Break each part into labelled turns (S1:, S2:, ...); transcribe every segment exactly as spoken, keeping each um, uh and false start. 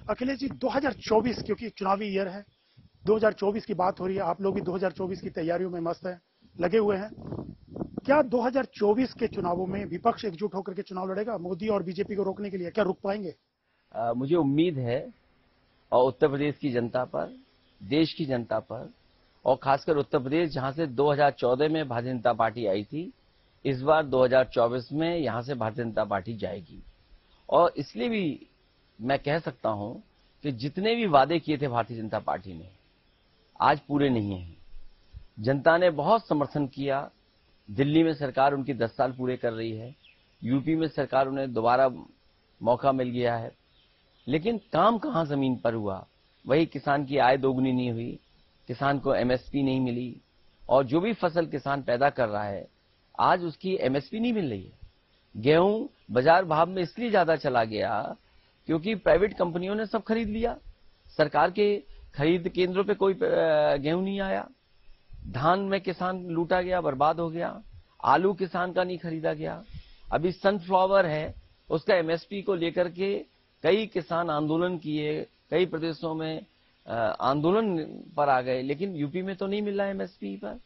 S1: अखिलेश जी, दो हज़ार चौबीस क्योंकि चुनावी ईयर है, दो हज़ार चौबीस की बात हो रही है, आप लोग भी दो हज़ार चौबीस की तैयारियों में मस्त हैं, लगे हुए हैं। क्या दो हज़ार चौबीस के चुनावों में विपक्ष एकजुट होकर के चुनाव लड़ेगा मोदी और बीजेपी को रोकने के लिए? क्या रुक पाएंगे?
S2: आ, मुझे उम्मीद है, और उत्तर प्रदेश की जनता पर, देश की जनता पर, और खासकर उत्तर प्रदेश जहां से दो हज़ार चौदह में भारतीय जनता पार्टी आई थी, इस बार दो हज़ार चौबीस में यहां से भारतीय जनता पार्टी जाएगी। और इसलिए भी मैं कह सकता हूं कि जितने भी वादे किए थे भारतीय जनता पार्टी ने, आज पूरे नहीं हैं। जनता ने बहुत समर्थन किया। दिल्ली में सरकार उनकी दस साल पूरे कर रही है, यूपी में सरकार उन्हें दोबारा मौका मिल गया है, लेकिन काम कहां जमीन पर हुआ? वही किसान की आय दोगुनी नहीं हुई, किसान को एमएसपी नहीं मिली, और जो भी फसल किसान पैदा कर रहा है आज उसकी एमएसपी नहीं मिल रही है। गेहूं बाजार भाव में इसलिए ज्यादा चला गया क्योंकि प्राइवेट कंपनियों ने सब खरीद लिया, सरकार के खरीद केंद्रों पे कोई गेहूं नहीं आया। धान में किसान लूटा गया, बर्बाद हो गया। आलू किसान का नहीं खरीदा गया। अभी सनफ्लावर है, उसका एमएसपी को लेकर के कई किसान आंदोलन किए, कई प्रदेशों में आंदोलन पर आ गए, लेकिन यूपी में तो नहीं मिल रहा है एमएसपी पर।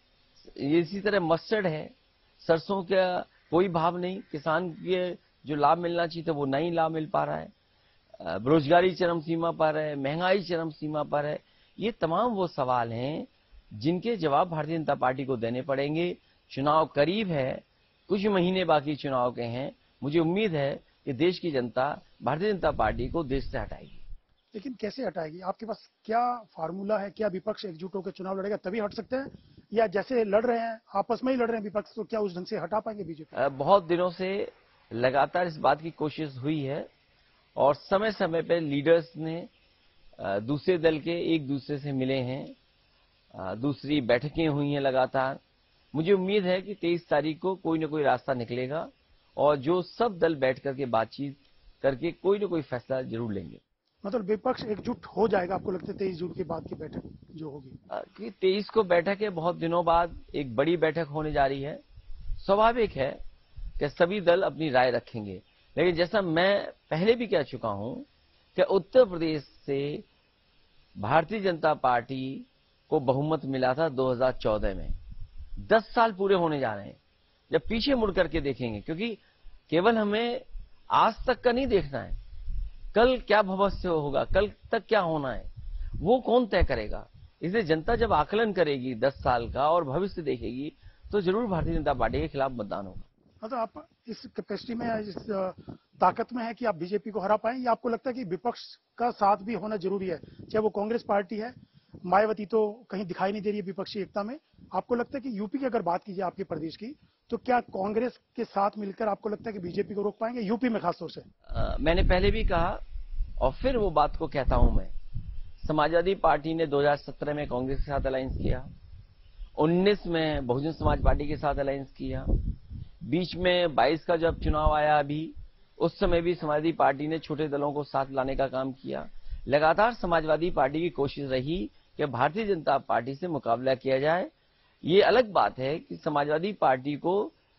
S2: इसी तरह मस्टर्ड है, सरसों का कोई भाव नहीं, किसान के जो लाभ मिलना चाहिए था वो नहीं लाभ मिल पा रहा है। बेरोजगारी चरम सीमा पर है, महंगाई चरम सीमा पर है। ये तमाम वो सवाल हैं जिनके जवाब भारतीय जनता पार्टी को देने पड़ेंगे। चुनाव करीब है, कुछ महीने बाकी चुनाव के हैं। मुझे उम्मीद है कि देश की जनता भारतीय जनता पार्टी को देश से हटाएगी।
S1: लेकिन कैसे हटाएगी? आपके पास क्या फार्मूला है? क्या विपक्ष एकजुट होकर चुनाव लड़ेगा तभी हट सकते हैं, या जैसे लड़ रहे हैं आपस में ही लड़ रहे हैं विपक्ष, तो क्या उस ढंग से हटा पाएंगे बीजेपी?
S2: बहुत दिनों से लगातार इस बात की कोशिश हुई है, और समय समय पर लीडर्स ने दूसरे दल के एक दूसरे से मिले हैं, दूसरी बैठकें हुई हैं लगातार। मुझे उम्मीद है कि तेईस तारीख को कोई न कोई रास्ता निकलेगा, और जो सब दल बैठ करके बातचीत करके कोई न कोई फैसला जरूर लेंगे।
S1: मतलब विपक्ष एकजुट हो जाएगा आपको लगता है तेईस जून के बाद की बैठक जो होगी?
S2: कि तेईस को बैठक है, बहुत दिनों बाद एक बड़ी बैठक होने जा रही है। स्वाभाविक है कि सभी दल अपनी राय रखेंगे, लेकिन जैसा मैं पहले भी कह चुका हूं कि उत्तर प्रदेश से भारतीय जनता पार्टी को बहुमत मिला था दो हज़ार चौदह में। दस साल पूरे होने जा रहे हैं। जब पीछे मुड़ करके देखेंगे, क्योंकि केवल हमें आज तक का नहीं देखना है, कल क्या भविष्य होगा, कल तक क्या होना है, वो कौन तय करेगा। इसलिए जनता जब आकलन करेगी दस साल का और भविष्य देखेगी, तो जरूर भारतीय जनता पार्टी के खिलाफ मतदान होगा।
S1: मतलब आप इस कैपेसिटी में, इस ताकत में है कि आप बीजेपी को हरा पाएं, या आपको लगता है कि विपक्ष का साथ भी होना जरूरी है? चाहे वो कांग्रेस पार्टी है, मायावती तो कहीं दिखाई नहीं दे रही है विपक्षी एकता में। आपको लगता है कि यूपी की अगर बात कीजिए आपके प्रदेश की, तो क्या कांग्रेस के साथ मिलकर आपको लगता है कि बीजेपी को रोक पाएंगे यूपी में खासतौर से?
S2: आ, मैंने पहले भी कहा और फिर वो बात को कहता हूं मैं, समाजवादी पार्टी ने दो हज़ार सत्रह में कांग्रेस के साथ अलायंस किया, उन्नीस में बहुजन समाज पार्टी के साथ अलायंस किया, बीच में बाईस का जब चुनाव आया अभी, उस समय भी समाजवादी पार्टी ने छोटे दलों को साथ लाने का काम किया। लगातार समाजवादी पार्टी की कोशिश रही कि भारतीय जनता पार्टी से मुकाबला किया जाए। ये अलग बात है कि समाजवादी पार्टी को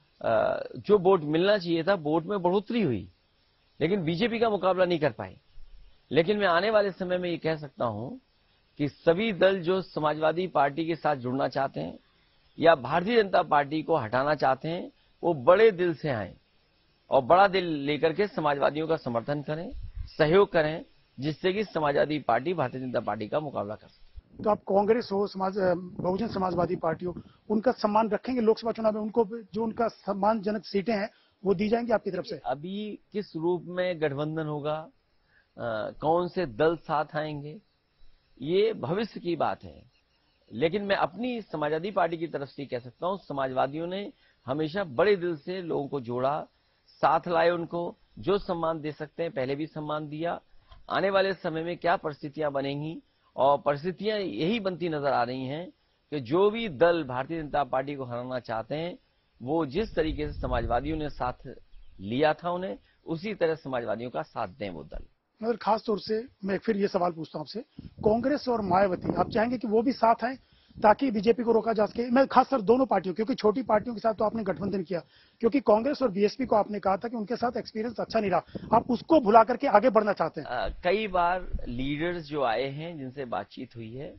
S2: जो वोट मिलना चाहिए था, वोट में बढ़ोतरी हुई, लेकिन बीजेपी का मुकाबला नहीं कर पाई। लेकिन मैं आने वाले समय में ये कह सकता हूं कि सभी दल जो समाजवादी पार्टी के साथ जुड़ना चाहते हैं या भारतीय जनता पार्टी को हटाना चाहते हैं, वो बड़े दिल से आए और बड़ा दिल लेकर के समाजवादियों का समर्थन करें, सहयोग करें, जिससे कि समाजवादी पार्टी भारतीय जनता पार्टी का मुकाबला कर सके।
S1: तो आप कांग्रेस हो, समाज बहुजन समाजवादी पार्टी हो, उनका सम्मान रखेंगे लोकसभा चुनाव में? उनको जो उनका सम्मानजनक सीटें हैं वो दी जाएंगी आपकी तरफ से?
S2: अभी किस रूप में गठबंधन होगा, आ, कौन से दल साथ आएंगे, ये भविष्य की बात है। लेकिन मैं अपनी समाजवादी पार्टी की तरफ से कह सकता हूं, समाजवादियों ने हमेशा बड़े दिल से लोगों को जोड़ा, साथ लाए, उनको जो सम्मान दे सकते हैं पहले भी सम्मान दिया। आने वाले समय में क्या परिस्थितियां बनेंगी, और परिस्थितियां यही बनती नजर आ रही हैं कि जो भी दल भारतीय जनता पार्टी को हराना चाहते हैं, वो जिस तरीके से समाजवादियों ने साथ लिया था उन्हें, उसी तरह समाजवादियों का साथ दें वो दल।
S1: मगर खास तौर से मैं फिर ये सवाल पूछता हूं आपसे, कांग्रेस और मायावती, आप चाहेंगे कि वो भी साथ आए ताकि बीजेपी को रोका जा सके? मैं खासकर दोनों पार्टियों, क्योंकि छोटी पार्टियों के साथ तो आपने गठबंधन किया, क्योंकि कांग्रेस और बीएसपी को आपने कहा था कि उनके साथ एक्सपीरियंस अच्छा नहीं रहा, आप उसको भुला करके आगे बढ़ना चाहते हैं।
S2: आ, कई बार लीडर्स जो आए हैं जिनसे बातचीत हुई है,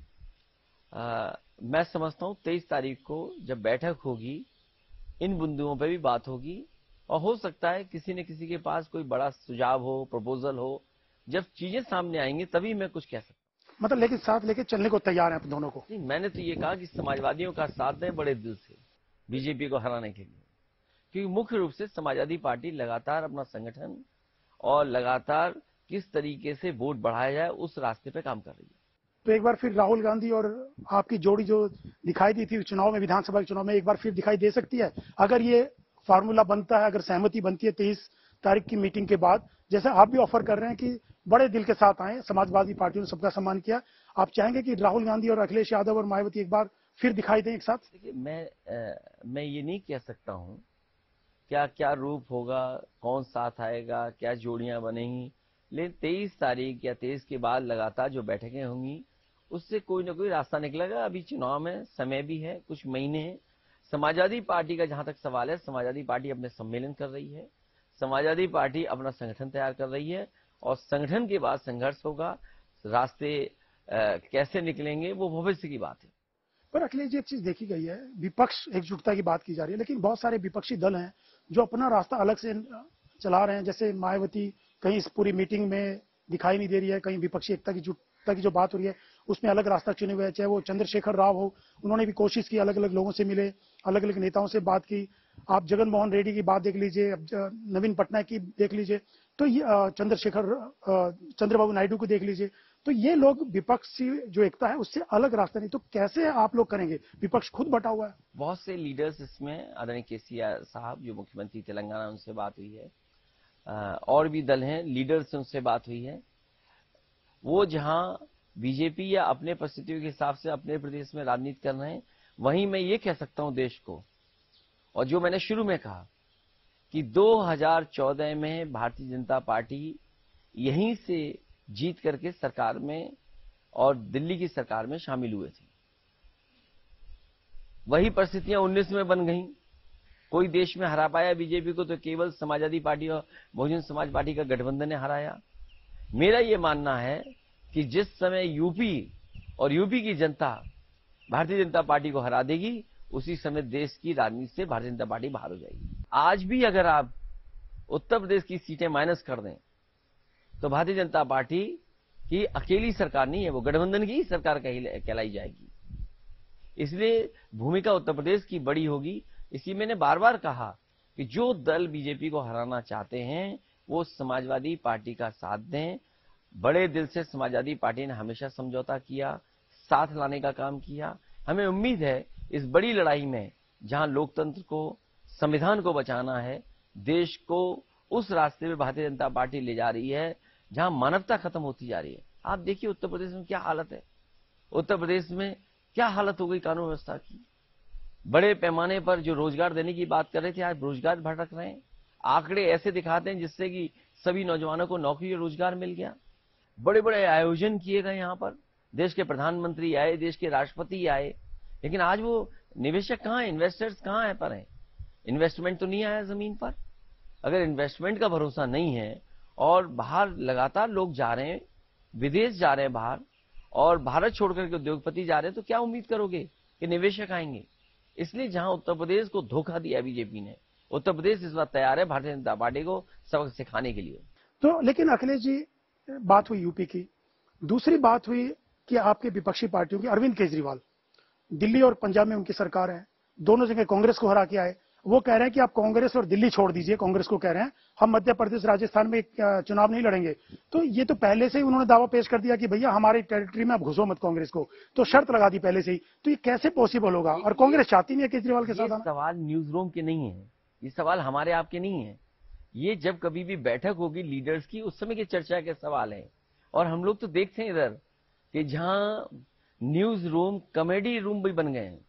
S2: आ, मैं समझता हूं तेईस तारीख को जब बैठक होगी इन बिंदुओं पे भी बात होगी, और हो सकता है किसी न किसी के पास कोई बड़ा सुझाव हो, प्रपोजल हो। जब चीजें सामने आएंगी तभी मैं कुछ कह सकता हूं।
S1: मतलब लेकिन साथ लेके चलने को तैयार हैं आप दोनों को?
S2: नहीं, मैंने तो ये कहा कि समाजवादियों का साथ दें बड़े दिल से बीजेपी को हराने के लिए, क्योंकि मुख्य रूप से समाजवादी पार्टी लगातार अपना संगठन और लगातार किस तरीके से वोट बढ़ाया जाए उस रास्ते पे काम कर रही है।
S1: तो एक बार फिर राहुल गांधी और आपकी जोड़ी जो दिखाई दी थी चुनाव में, विधानसभा के चुनाव में, एक बार फिर दिखाई दे सकती है अगर ये फार्मूला बनता है, अगर सहमति बनती है तेईस तारीख की मीटिंग के बाद? जैसे आप भी ऑफर कर रहे हैं कि बड़े दिल के साथ आए, समाजवादी पार्टियों ने सबका सम्मान किया, आप चाहेंगे कि राहुल गांधी और अखिलेश यादव और मायावती एक बार फिर दिखाई दें एक साथ?
S2: देखिए, मैं आ, मैं ये नहीं कह सकता हूं क्या क्या रूप होगा, कौन साथ आएगा, क्या जोड़ियां बनेंगी, लेकिन तेईस तारीख या तेईस के बाद लगातार जो बैठकें होंगी उससे कोई ना कोई रास्ता निकलेगा। अभी चुनाव में समय भी है, कुछ महीने हैं। समाजवादी पार्टी का जहां तक सवाल है, समाजवादी पार्टी अपने सम्मेलन कर रही है, समाजवादी पार्टी अपना संगठन तैयार कर रही है, और संगठन के बाद संघर्ष होगा। रास्ते आ, कैसे निकलेंगे वो भविष्य की बात है।
S1: पर अखिलेश जी, एक चीज देखी गई है, विपक्ष एकजुटता की बात की जा रही है, लेकिन बहुत सारे विपक्षी दल हैं जो अपना रास्ता अलग से चला रहे हैं। जैसे मायावती कहीं इस पूरी मीटिंग में दिखाई नहीं दे रही है, कहीं विपक्षी एकता की जुटता की जो बात हो रही है उसमें अलग रास्ता चुने हुए हैं। चाहे वो चंद्रशेखर राव हो, उन्होंने भी कोशिश की, अलग अलग लोगों से मिले, अलग अलग नेताओं से बात की। आप जगन मोहन रेड्डी की बात देख लीजिए, अब नवीन पटनायक की देख लीजिए, तो ये चंद्रशेखर चंद्रबाबू नायडू को देख लीजिए, तो ये लोग विपक्षी जो एकता है उससे अलग रास्ता नहीं। तो कैसे आप लोग करेंगे? विपक्ष खुद बटा हुआ है।
S2: बहुत से लीडर्स इसमें, आदरणीय केसीआर साहब जो मुख्यमंत्री तेलंगाना, उनसे बात हुई है, और भी दल हैं लीडर्स से उनसे बात हुई है। वो जहां बीजेपी या अपने परिस्थितियों के हिसाब से अपने प्रदेश में राजनीति कर रहे हैं, वहीं मैं ये कह सकता हूं देश को, और जो मैंने शुरू में कहा कि दो हज़ार चौदह में भारतीय जनता पार्टी यहीं से जीत करके सरकार में और दिल्ली की सरकार में शामिल हुए थे। वही परिस्थितियां उन्नीस में बन गईं। कोई देश में हरा पाया बीजेपी को तो केवल समाजवादी पार्टी और बहुजन समाज पार्टी का गठबंधन ने हराया। मेरा यह मानना है कि जिस समय यूपी और यूपी की जनता भारतीय जनता पार्टी को हरा देगी, उसी समय देश की राजनीति से भारतीय जनता पार्टी बाहर हो जाएगी। आज भी अगर आप उत्तर प्रदेश की सीटें माइनस कर दें तो भारतीय जनता पार्टी की अकेली सरकार नहीं है, वो गठबंधन की ही सरकार कहलाई जाएगी। इसलिए भूमिका उत्तर प्रदेश की बड़ी होगी। इसी मैंने बार बार कहा कि जो दल बीजेपी को हराना चाहते हैं वो समाजवादी पार्टी का साथ दें। बड़े दिल से समाजवादी पार्टी ने हमेशा समझौता किया, साथ लाने का काम किया। हमें उम्मीद है इस बड़ी लड़ाई में, जहां लोकतंत्र को, संविधान को बचाना है, देश को उस रास्ते पे भारतीय जनता पार्टी ले जा रही है जहां मानवता खत्म होती जा रही है। आप देखिए उत्तर प्रदेश में क्या हालत है, उत्तर प्रदेश में क्या हालत हो गई कानून व्यवस्था की। बड़े पैमाने पर जो रोजगार देने की बात कर रहे थे, आज रोजगार भटक रहे हैं। आंकड़े ऐसे दिखाते हैं जिससे कि सभी नौजवानों को नौकरी और रोजगार मिल गया। बड़े बड़े आयोजन किए गए, यहां पर देश के प्रधानमंत्री आए, देश के राष्ट्रपति आए, लेकिन आज वो निवेशक कहां है, इन्वेस्टर्स कहां है पर है? इन्वेस्टमेंट तो नहीं आया जमीन पर। अगर इन्वेस्टमेंट का भरोसा नहीं है और बाहर लगातार लोग जा रहे हैं, विदेश जा रहे हैं बाहर, और भारत छोड़कर के उद्योगपति जा रहे हैं, तो क्या उम्मीद करोगे कि निवेशक आएंगे? इसलिए जहां उत्तर प्रदेश को धोखा दिया बीजेपी ने, उत्तर प्रदेश इस बार तैयार है भारतीय जनता पार्टी को सबक सिखाने के लिए।
S1: तो लेकिन अखिलेश जी, बात हुई यूपी की, दूसरी बात हुई कि आपके विपक्षी पार्टियों की, अरविंद केजरीवाल दिल्ली और पंजाब में उनकी सरकार है, दोनों जगह कांग्रेस को हरा के आए। वो कह रहे हैं कि आप कांग्रेस और दिल्ली छोड़ दीजिए, कांग्रेस को कह रहे हैं हम मध्य प्रदेश राजस्थान में चुनाव नहीं लड़ेंगे। तो ये तो पहले से ही उन्होंने दावा पेश कर दिया कि भैया हमारी टेरिटरी में आप घुसो मत कांग्रेस को, तो शर्त लगा दी पहले से ही। तो ये कैसे पॉसिबल होगा? और कांग्रेस चाहती नहीं है केजरीवाल के साथ आना।
S2: सवाल न्यूज रूम के नहीं है, ये सवाल हमारे आपके नहीं है। ये जब कभी भी बैठक होगी लीडर्स की, उस समय की चर्चा के सवाल है। और हम लोग तो देखते हैं इधर कि जहां न्यूज रूम कॉमेडी रूम भी बन गए हैं।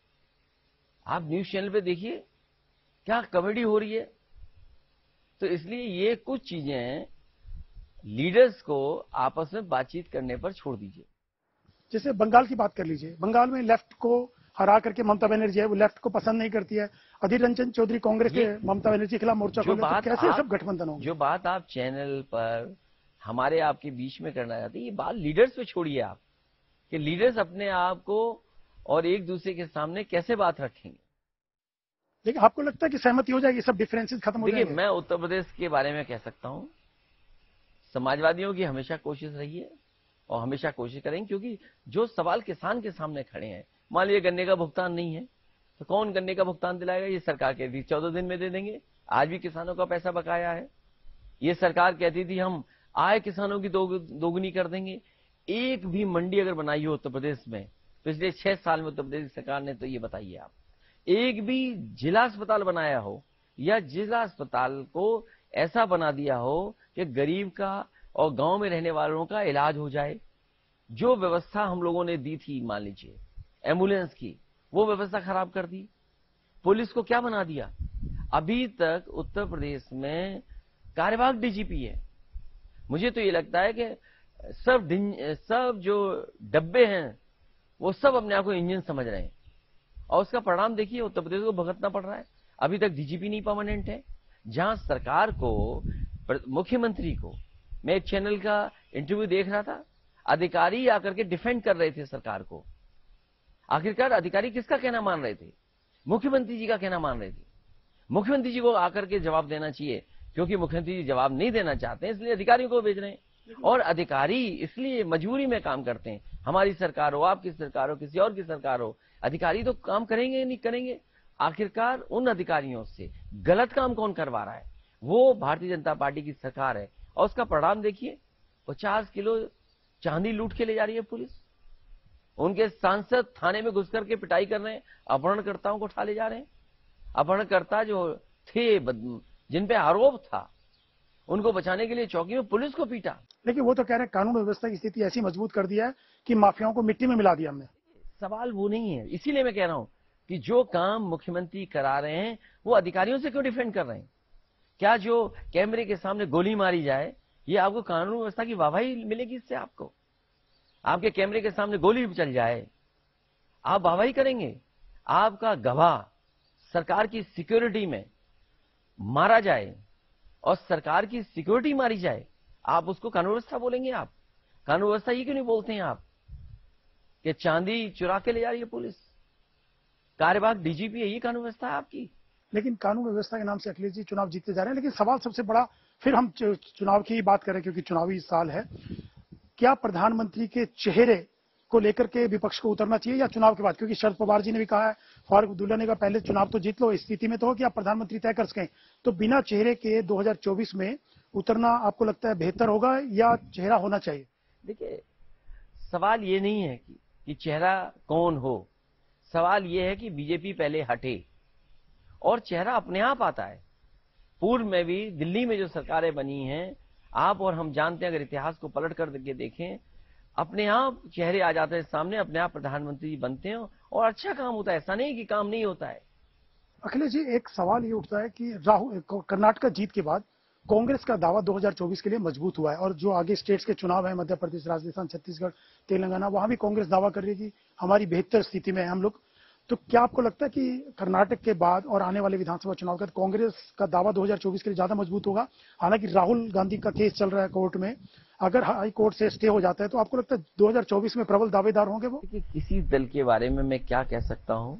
S2: आप न्यूज चैनल पे देखिए क्या कॉमेडी हो रही है। तो इसलिए ये कुछ चीजें लीडर्स को आपस में बातचीत करने पर छोड़ दीजिए।
S1: जैसे बंगाल की बात कर लीजिए, बंगाल में लेफ्ट को हरा करके ममता बनर्जी है, वो लेफ्ट को पसंद नहीं करती है। अधीर रंजन चौधरी कांग्रेस के ममता बनर्जी के खिलाफ मोर्चा खोले, तो कैसे सब गठबंधन होंगे?
S2: जो बात आप चैनल पर हमारे आपके बीच में करना चाहते हैं, ये बात लीडर्स पे छोड़िए आप, कि लीडर्स अपने आप को और एक दूसरे के सामने कैसे बात रखेंगे।
S1: लेकिन आपको लगता है कि सहमति हो जाएगी, सब डिफरेंसेस खत्म हो जाएंगे?
S2: देखिए, मैं उत्तर प्रदेश के बारे में कह सकता हूं, समाजवादियों की हमेशा कोशिश रही है और हमेशा कोशिश करेंगे, क्योंकि जो सवाल किसान के सामने खड़े हैं, मान लीजिए गन्ने का भुगतान नहीं है तो कौन गन्ने का भुगतान दिलाएगा? ये सरकार कहती थी चौदह दिन में दे देंगे, आज भी किसानों का पैसा बकाया है। ये सरकार कहती थी हम आय किसानों की दो, दोगुनी कर देंगे। एक भी मंडी अगर बनाई हो उत्तर प्रदेश में पिछले छह साल में उत्तर प्रदेश सरकार ने, तो ये बताइए आप, एक भी जिला अस्पताल बनाया हो या जिला अस्पताल को ऐसा बना दिया हो कि गरीब का और गांव में रहने वालों का इलाज हो जाए। जो व्यवस्था हम लोगों ने दी थी, मान लीजिए एम्बुलेंस की, वो व्यवस्था खराब कर दी। पुलिस को क्या बना दिया? अभी तक उत्तर प्रदेश में कार्यवाहक डीजीपी है। मुझे तो ये लगता है कि सब सब जो डब्बे हैं वो सब अपने आप को इंजन समझ रहे हैं, और उसका परिणाम देखिए, उत्तर प्रदेश को भुगतना पड़ रहा है। अभी तक डीजीपी नहीं परमानेंट है, जहां सरकार को, मुख्यमंत्री को, मैं एक चैनल का इंटरव्यू देख रहा था, अधिकारी आकर के डिफेंड कर रहे थे सरकार को। आखिरकार अधिकारी किसका कहना मान रहे थे? मुख्यमंत्री जी का कहना मान रहे थे। मुख्यमंत्री जी को आकर के जवाब देना चाहिए, क्योंकि मुख्यमंत्री जी जवाब नहीं देना चाहते हैं, इसलिए अधिकारियों को भेज रहे हैं। और अधिकारी इसलिए मजबूरी में काम करते हैं, हमारी सरकार हो, आपकी सरकार हो, किसी और की सरकार हो, अधिकारी तो काम करेंगे नहीं करेंगे। आखिरकार उन अधिकारियों से गलत काम कौन करवा रहा है? वो भारतीय जनता पार्टी की सरकार है, और उसका परिणाम देखिए, पचास किलो चांदी लूट के ले जा रही है पुलिस। उनके सांसद थाने में घुस करके पिटाई कर रहे हैं, अपहरणकर्ताओं को उठा ले जा रहे हैं। अपहरणकर्ता जो थे, जिन पे आरोप था, उनको बचाने के लिए चौकी में पुलिस को पीटा।
S1: लेकिन वो तो कह रहे हैं कानून व्यवस्था की स्थिति ऐसी मजबूत कर दिया है कि माफियाओं को मिट्टी में मिला दिया हमने।
S2: सवाल वो नहीं है, इसीलिए मैं कह रहा हूं कि जो काम मुख्यमंत्री करा रहे हैं वो अधिकारियों से क्यों डिफेंड कर रहे हैं? क्या जो कैमरे के सामने गोली मारी जाए, ये आपको कानून व्यवस्था की वाहवाही मिलेगी? इससे आपको, आपके कैमरे के सामने गोली चल जाए, आप वाहवाही करेंगे? आपका गवाह सरकार की सिक्योरिटी में मारा जाए और सरकार की सिक्योरिटी मारी जाए, आप उसको कानून व्यवस्था बोलेंगे? आप कानून व्यवस्था ये क्यों नहीं बोलते हैं आप कि चांदी चुरा के ले जा रही है पुलिस? कार्यवाहक डीजीपी है, ये कानून व्यवस्था है आपकी?
S1: लेकिन कानून व्यवस्था के नाम से अखिलेश जी चुनाव जीतते जा रहे हैं। लेकिन सवाल सबसे बड़ा, फिर हम चुनाव की बात करें क्योंकि चुनावी साल है, क्या प्रधानमंत्री के चेहरे को लेकर के विपक्ष को उतरना चाहिए या चुनाव के बाद? क्योंकि शरद पवार जी ने भी कहा है, फारूक अब्दुल्ला ने कहा पहले चुनाव तो जीत लो, इस स्थिति में तो हो कि आप प्रधानमंत्री तय कर सकें। तो बिना चेहरे के दो हज़ार चौबीस में उतरना आपको लगता है बेहतर होगा या चेहरा होना चाहिए?
S2: देखिए, सवाल ये नहीं है कि, कि चेहरा कौन हो, सवाल ये है कि बीजेपी पहले हटे और चेहरा अपने आप आता है। पूर्व में भी दिल्ली में जो सरकारें बनी हैं, आप और हम जानते हैं, अगर इतिहास को पलट कर के देखें, अपने आप चेहरे आ जाते हैं सामने, अपने आप प्रधानमंत्री बनते हैं और अच्छा काम होता है। ऐसा नहीं कि काम नहीं होता है।
S1: अखिलेश जी, एक सवाल ये उठता है कि राहुल कर्नाटक जीत के बाद कांग्रेस का दावा दो हज़ार चौबीस के लिए मजबूत हुआ है, और जो आगे स्टेट्स के चुनाव है, मध्य प्रदेश, राजस्थान, छत्तीसगढ़, तेलंगाना, वहां भी कांग्रेस दावा कर रही है कि हमारी बेहतर स्थिति में है हम लोग। तो क्या आपको लगता है कि कर्नाटक के बाद और आने वाले विधानसभा चुनाव का कांग्रेस का दावा दो हज़ार चौबीस के लिए ज्यादा मजबूत होगा? हालांकि राहुल गांधी का केस चल रहा है कोर्ट में, अगर हाई कोर्ट से स्टे हो जाता है तो आपको लगता है दो हज़ार चौबीस में प्रबल दावेदार होंगे वो?
S2: किसी दल के बारे में मैं क्या कह सकता हूं,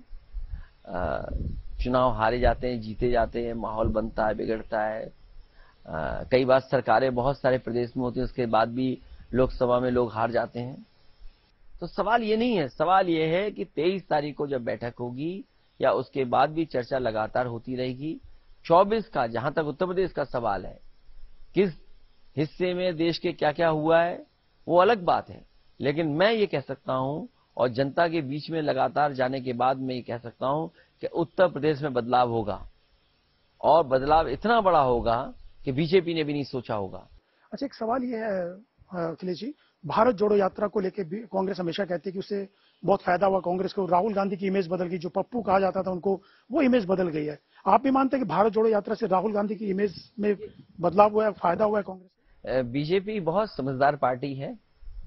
S2: चुनाव हारे जाते हैं, जीते जाते हैं, माहौल बनता है, बिगड़ता है। आ, कई बार सरकारें बहुत सारे प्रदेश में होती हैं, उसके बाद भी लोकसभा में लोग हार जाते हैं। तो सवाल ये नहीं है, सवाल ये है कि तेईस तारीख को जब बैठक होगी या उसके बाद भी चर्चा लगातार होती रहेगी। चौबीस का, जहां तक उत्तर प्रदेश का सवाल है, किस हिस्से में देश के क्या क्या हुआ है वो अलग बात है, लेकिन मैं ये कह सकता हूं और जनता के बीच में लगातार जाने के बाद मैं ये कह सकता हूं कि उत्तर प्रदेश में बदलाव होगा, और बदलाव इतना बड़ा होगा कि बीजेपी ने भी नहीं सोचा होगा।
S1: अच्छा, एक सवाल ये है अखिलेश जी, भारत जोड़ो यात्रा को लेकर कांग्रेस हमेशा कहती है कि उससे बहुत फायदा हुआ कांग्रेस को, राहुल गांधी की इमेज बदल गई, जो पप्पू कहा जाता था उनको, वो इमेज बदल गई है। आप भी मानते हैं कि भारत जोड़ो यात्रा से राहुल गांधी की इमेज में बदलाव हुआ है, फायदा हुआ है कांग्रेस?
S2: बीजेपी बहुत समझदार पार्टी है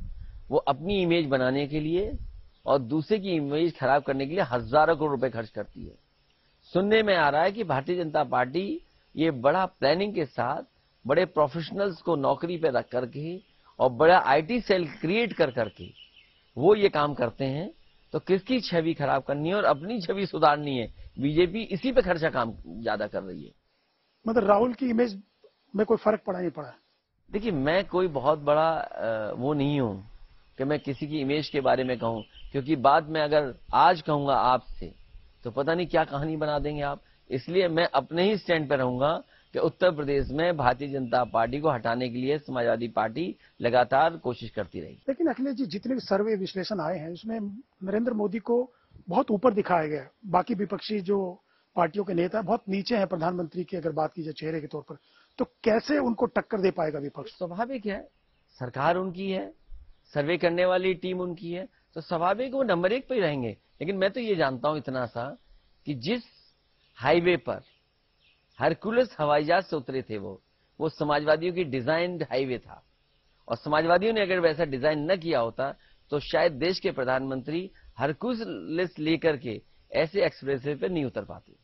S2: वो अपनी इमेज बनाने के लिए और दूसरे की इमेज खराब करने के लिए हजारों करोड़ रुपए खर्च करती है। सुनने में आ रहा है कि भारतीय जनता पार्टी ये बड़ा प्लानिंग के साथ बड़े प्रोफेशनल्स को नौकरी पे रख करके और बड़ा आईटी सेल क्रिएट कर करके वो ये काम करते हैं। तो किसकी छवि खराब करनी है और अपनी छवि सुधारनी है, बीजेपी इसी पे खर्चा काम ज्यादा कर रही है।
S1: मतलब राहुल की इमेज में कोई फर्क पड़ा नहीं पड़ा?
S2: देखिए, मैं कोई बहुत बड़ा वो नहीं हूं कि मैं किसी की इमेज के बारे में कहूं, क्योंकि बाद में अगर आज कहूंगा आपसे तो पता नहीं क्या कहानी बना देंगे आप। इसलिए मैं अपने ही स्टैंड पर रहूंगा कि उत्तर प्रदेश में भारतीय जनता पार्टी को हटाने के लिए समाजवादी पार्टी लगातार कोशिश करती रही।
S1: लेकिन अखिलेश जी, जितने भी सर्वे विश्लेषण आए हैं उसमें नरेंद्र मोदी को बहुत ऊपर दिखाया गया है। बाकी विपक्षी जो पार्टियों के नेता बहुत नीचे हैं प्रधानमंत्री की अगर बात की जाए चेहरे के तौर पर, तो कैसे उनको टक्कर दे पाएगा विपक्ष?
S2: स्वाभाविक है, सरकार उनकी है, सर्वे करने वाली टीम उनकी है, तो स्वाभाविक वो नंबर एक पे ही रहेंगे। लेकिन मैं तो ये जानता हूं इतना सा कि जिस हाईवे पर हरकुलस हवाई जहाज से उतरे थे वो वो समाजवादियों की डिजाइन्ड हाईवे था, और समाजवादियों ने अगर वैसा डिजाइन न किया होता तो शायद देश के प्रधानमंत्री हरकुलस लेकर के ऐसे एक्सप्रेसवे पे नहीं उतर पाते।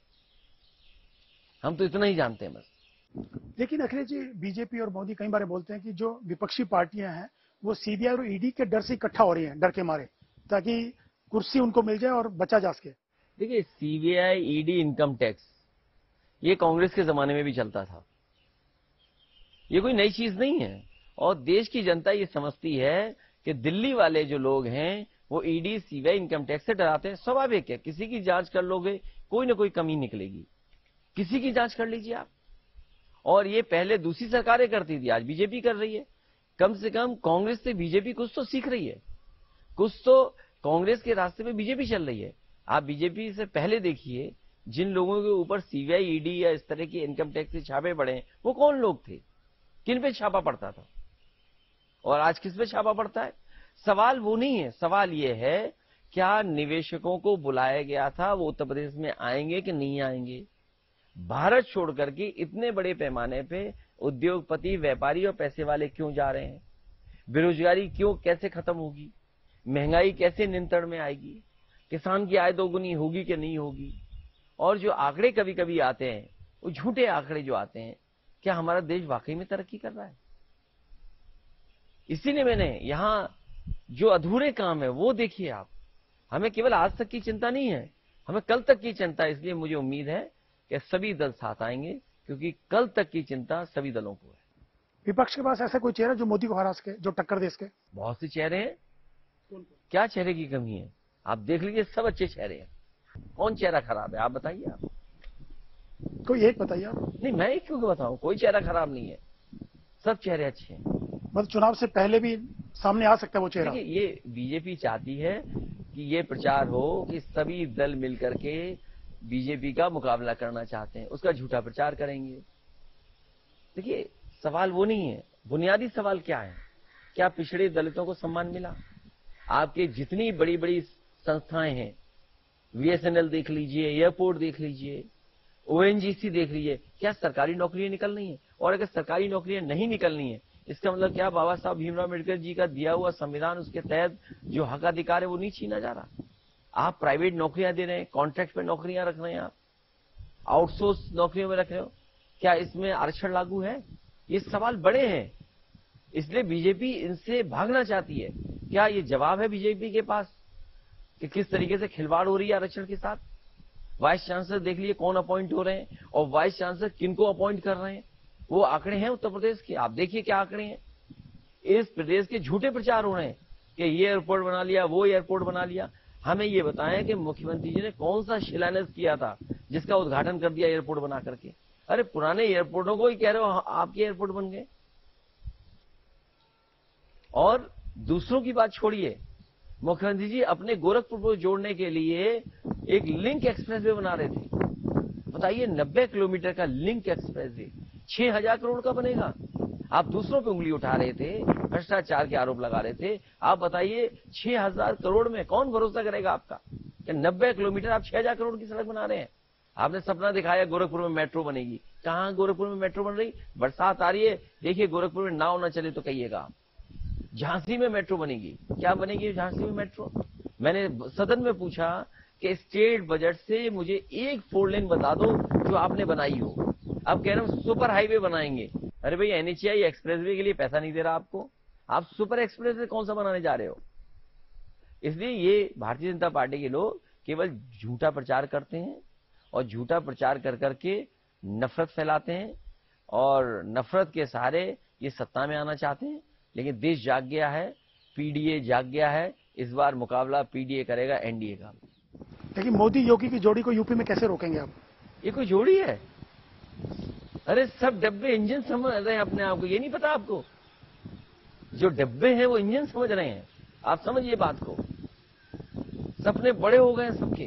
S2: हम तो इतना ही जानते हैं बस।
S1: लेकिन अखिलेश जी, बीजेपी और मोदी कई बार बोलते हैं कि जो विपक्षी पार्टियां हैं वो सीबीआई और ईडी के डर से इकट्ठा हो रही हैं, डर के मारे, ताकि कुर्सी उनको मिल जाए और बचा जा सके।
S2: देखिए, सीबीआई, ईडी, इनकम टैक्स ये कांग्रेस के जमाने में भी चलता था, ये कोई नई चीज नहीं है। और देश की जनता ये समझती है कि दिल्ली वाले जो लोग हैं वो ईडी, सीबीआई, इनकम टैक्स से डराते हैं। स्वाभाविक है, किसी की जांच कर लोगे कोई ना कोई कमी निकलेगी, किसी की जांच कर लीजिए आप। और ये पहले दूसरी सरकारें करती थी, आज बीजेपी कर रही है। कम से कम कांग्रेस से बीजेपी कुछ तो सीख रही है, कुछ तो कांग्रेस के रास्ते पे बीजेपी चल रही है। आप बीजेपी से पहले देखिए, जिन लोगों के ऊपर सीबीआई, ईडी या इस तरह की इनकम टैक्स के छापे पड़े वो कौन लोग थे, किन पे छापा पड़ता था, और आज किस पे छापा पड़ता है? सवाल वो नहीं है, सवाल ये है क्या निवेशकों को बुलाया गया था वो उत्तर प्रदेश में आएंगे कि नहीं आएंगे? भारत छोड़ करके इतने बड़े पैमाने पे उद्योगपति, व्यापारी और पैसे वाले क्यों जा रहे हैं? बेरोजगारी क्यों, कैसे खत्म होगी? महंगाई कैसे नियंत्रण में आएगी? किसान की आय दोगुनी होगी कि नहीं होगी? और जो आंकड़े कभी कभी आते हैं वो झूठे आंकड़े जो आते हैं, क्या हमारा देश वाकई में तरक्की कर रहा है? इसीलिए मैंने यहां जो अधूरे काम है वो देखिए आप। हमें केवल आज तक की चिंता नहीं है, हमें कल तक की चिंता है। इसलिए मुझे उम्मीद है कि सभी दल साथ आएंगे, क्योंकि कल तक की चिंता सभी दलों को है।
S1: विपक्ष के पास ऐसा कोई चेहरा जो मोदी को हरा सके, जो टक्कर दे सके?
S2: बहुत से चेहरे हैं, क्या चेहरे की कमी है? आप देख लीजिए, सब अच्छे चेहरे हैं। कौन चेहरा खराब है आप बताइए? आप
S1: कोई एक बताइए आप।
S2: नहीं, मैं एक क्यों बताऊं? कोई चेहरा खराब नहीं है, सब चेहरे अच्छे हैं।
S1: मतलब चुनाव से पहले भी सामने आ सकता है वो चेहरा?
S2: देखिए, ये बीजेपी चाहती है कि ये प्रचार हो कि सभी दल मिलकर के बीजेपी का मुकाबला करना चाहते हैं, उसका झूठा प्रचार करेंगे। देखिए, सवाल वो नहीं है, बुनियादी सवाल क्या है? क्या पिछड़े दलितों को सम्मान मिला? आपके जितनी बड़ी बड़ी संस्थाएं हैं, बीएसएनएल देख लीजिए, एयरपोर्ट देख लीजिए, ओएनजीसी देख लीजिए, क्या सरकारी नौकरियां निकल रही हैं? और अगर सरकारी नौकरियां नहीं निकलनी है, इसका मतलब क्या बाबा साहब भीमराव अम्बेडकर जी का दिया हुआ संविधान, उसके तहत जो हक अधिकार है वो नहीं छीना जा रहा? आप प्राइवेट नौकरियां दे रहे हैं, कॉन्ट्रैक्ट पे नौकरियां रख रहे हैं, आप आउटसोर्स नौकरियों में रख रहे हो, क्या इसमें आरक्षण लागू है? ये सवाल बड़े हैं, इसलिए बीजेपी इनसे भागना चाहती है। क्या ये जवाब है बीजेपी के पास कि किस तरीके से खिलवाड़ हो रही है आरक्षण के साथ? वाइस चांसलर देख लिए कौन अपॉइंट हो रहे हैं, और वाइस चांसलर किनको अपॉइंट कर रहे हैं, वो आंकड़े हैं उत्तर प्रदेश के, आप देखिए क्या आंकड़े हैं। इस प्रदेश के झूठे प्रचार हो रहे हैं कि ये एयरपोर्ट बना लिया, वो एयरपोर्ट बना लिया। हमें ये बताएं कि मुख्यमंत्री जी ने कौन सा शिलान्यास किया था जिसका उद्घाटन कर दिया एयरपोर्ट बना करके? अरे पुराने एयरपोर्टों को ही कह रहे हो आपके एयरपोर्ट बन गए। और दूसरों की बात छोड़िए, मुख्यमंत्री जी अपने गोरखपुर को जोड़ने के लिए एक लिंक एक्सप्रेसवे बना रहे थे। बताइए, नब्बे किलोमीटर का लिंक एक्सप्रेसवे छह हजार करोड़ का बनेगा। आप दूसरों पे उंगली उठा रहे थे, भ्रष्टाचार के आरोप लगा रहे थे। आप बताइए, छह हजार करोड़ में कौन भरोसा करेगा आपका कि नब्बे किलोमीटर आप छह हजार करोड़ की सड़क बना रहे हैं? आपने सपना दिखाया गोरखपुर में मेट्रो बनेगी, कहां गोरखपुर में मेट्रो बन रही? बरसात आ रही है, देखिए गोरखपुर में नाव न चले तो कहिएगा। झांसी में मेट्रो बनेगी। क्या बनेगी झांसी में मेट्रो? मैंने सदन में पूछा कि स्टेट बजट से मुझे एक फोर लेन बता दो जो आपने बनाई हो। आप कह रहे हो सुपर हाईवे बनाएंगे। अरे भाई, एनएचआई एक्सप्रेसवे के लिए पैसा नहीं दे रहा आपको, आप सुपर एक्सप्रेसवे कौन सा बनाने जा रहे हो? इसलिए ये भारतीय जनता पार्टी के लोग केवल झूठा प्रचार करते हैं और झूठा प्रचार कर करके नफरत फैलाते हैं और नफरत के सहारे ये सत्ता में आना चाहते हैं। लेकिन देश जाग गया है, पीडीए जाग गया है। इस बार मुकाबला पीडीए करेगा एनडीए का।
S1: लेकिन मोदी योगी की जोड़ी को यूपी में कैसे रोकेंगे आप?
S2: ये कोई जोड़ी है? अरे सब डब्बे इंजन समझ रहे हैं अपने आप को, ये नहीं पता आपको? जो डब्बे हैं वो इंजन समझ रहे हैं। आप समझिए बात को। सपने बड़े हो गए सबके,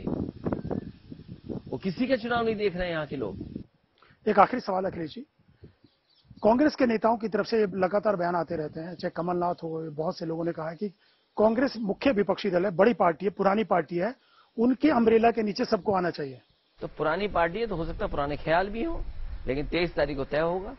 S2: वो किसी का चुनाव नहीं देख रहे हैं यहाँ के लोग।
S1: एक आखिरी सवाल अखिलेश जी, कांग्रेस के नेताओं की तरफ से लगातार बयान आते रहते हैं, चाहे कमलनाथ हो, बहुत से लोगों ने कहा है कि कांग्रेस मुख्य विपक्षी दल है, बड़ी पार्टी है, पुरानी पार्टी है, उनके अम्ब्रेला के नीचे सबको आना चाहिए।
S2: तो पुरानी पार्टी है तो हो सकता है पुराने ख्याल भी हो, लेकिन तेईस तारीख को तय होगा।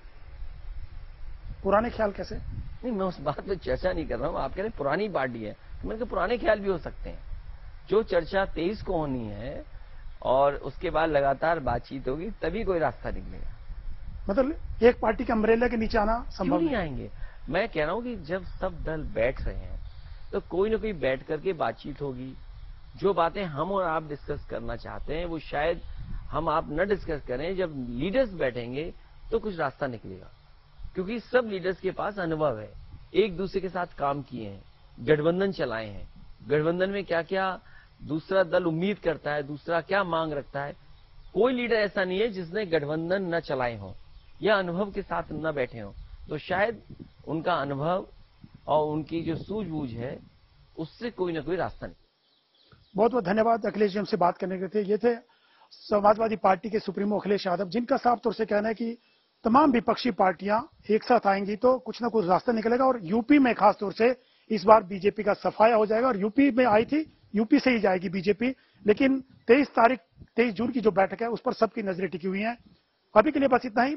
S1: पुराने ख्याल कैसे?
S2: नहीं, मैं उस बात पे चर्चा नहीं कर रहा हूँ। आप कह रहे हैं पुरानी पार्टी है, तो मैंने कहा पुराने ख्याल भी हो सकते हैं। जो चर्चा तेईस को होनी है और उसके बाद लगातार बातचीत होगी, तभी कोई रास्ता निकलेगा।
S1: मतलब एक पार्टी के अम्ब्रेला के नीचे आना संभव
S2: नहीं आएंगे। मैं कह रहा हूं कि जब सब दल बैठ रहे हैं तो कोई ना कोई बैठ करके बातचीत होगी। जो बातें हम और आप डिस्कस करना चाहते हैं वो शायद हम आप न डिस्कस करें। जब लीडर्स बैठेंगे तो कुछ रास्ता निकलेगा, क्योंकि सब लीडर्स के पास अनुभव है, एक दूसरे के साथ काम किए हैं, गठबंधन चलाए हैं। गठबंधन में क्या क्या दूसरा दल उम्मीद करता है, दूसरा क्या मांग रखता है। कोई लीडर ऐसा नहीं है जिसने गठबंधन न चलाए हों या अनुभव के साथ न बैठे हों। तो शायद उनका अनुभव और उनकी जो सूझबूझ है उससे कोई ना कोई रास्ता नहीं।
S1: बहुत बहुत धन्यवाद अखिलेश जी हमसे बात करने के थे। ये थे समाजवादी पार्टी के सुप्रीमो अखिलेश यादव, जिनका साफ तौर से कहना है कि तमाम विपक्षी पार्टियां एक साथ आएंगी तो कुछ ना कुछ रास्ता निकलेगा। और यूपी में खास तौर से इस बार बीजेपी का सफाया हो जाएगा। और यूपी में आई थी, यूपी से ही जाएगी बीजेपी। लेकिन तेईस तारीख तेईस जून की जो बैठक है उस पर सबकी नजरें टिकी हुई हैं। अभी के लिए बस इतना ही।